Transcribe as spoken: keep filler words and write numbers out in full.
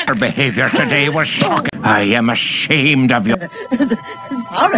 Your behavior today was shocking. I am ashamed of you. Sorry.